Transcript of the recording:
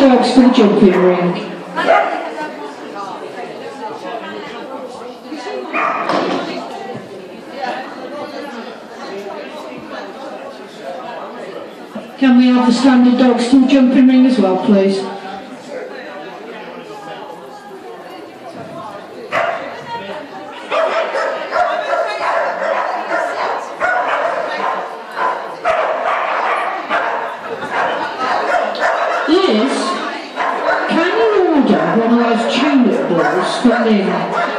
dogs for the jumping ring. Can we have the standard dogs to the jumping ring as well, please? Liz, can you order one of those tulip balls for me?